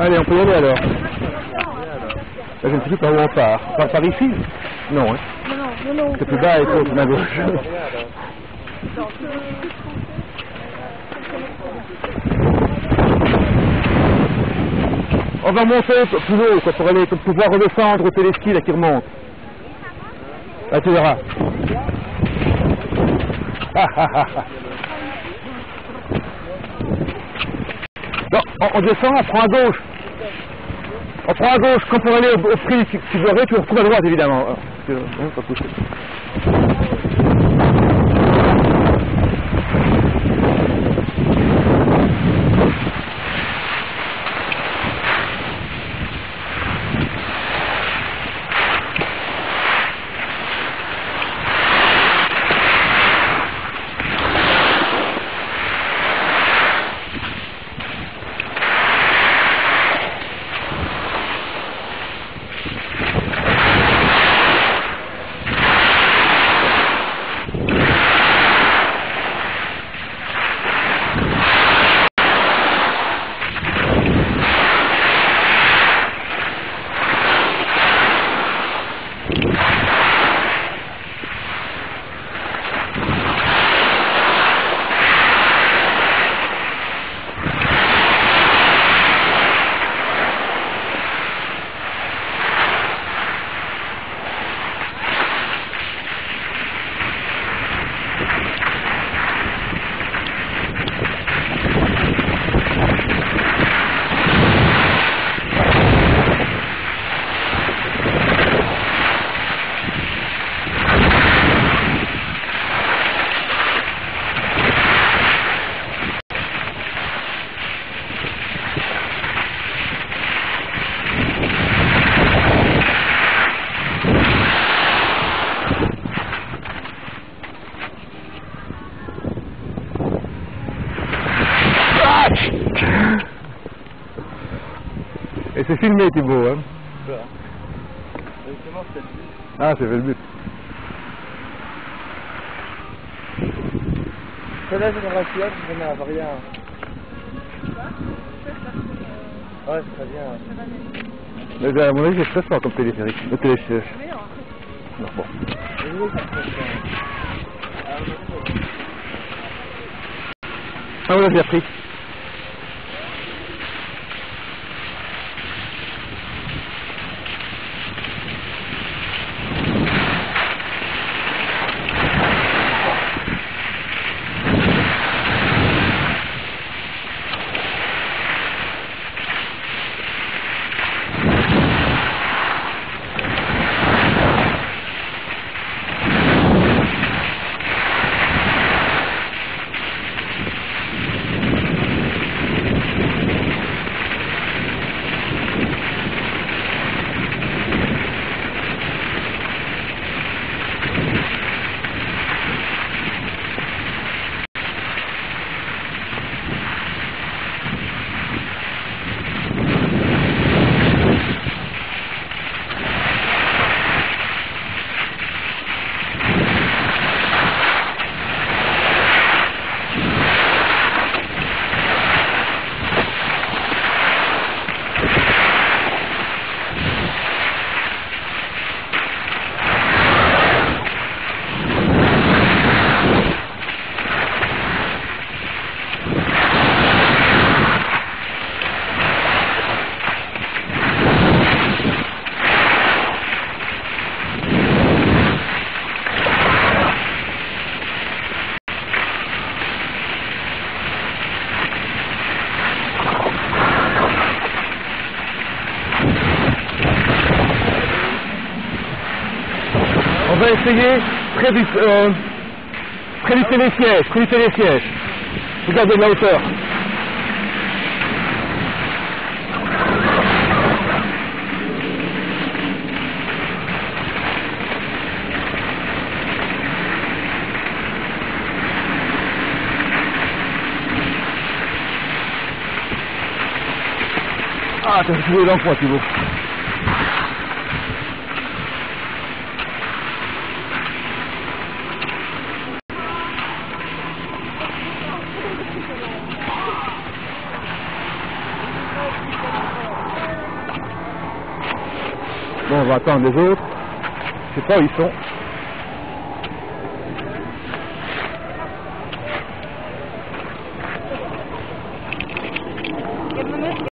Allez, on peut y aller alors. Je ne sais plus par où on part. On part par ici? Non, hein. Non. C'est plus bas et tout, à gauche. On va monter plus haut, quoi, pour aller, pour pouvoir redescendre au téléski là qui remonte. Là, tu verras. Non, on descend, on prend à gauche. On prend à gauche, quand pour aller au prix tu dois tu retrouves à droite évidemment. Pas possible. Et c'est filmé Thibaut, hein? Ah, c'est le but. C'est la génération qui venait à rien. Ouais, c'est très bien. Mais à mon avis, c'est très fort comme téléphérique. Le télésiège. Non, bon. Ah, on l'a déjà pris. On va essayer près du télésiège. Regardez de la hauteur. Ah, t'as joué dans le point, Thibaut. va attendre les autres. Je sais pas où ils sont.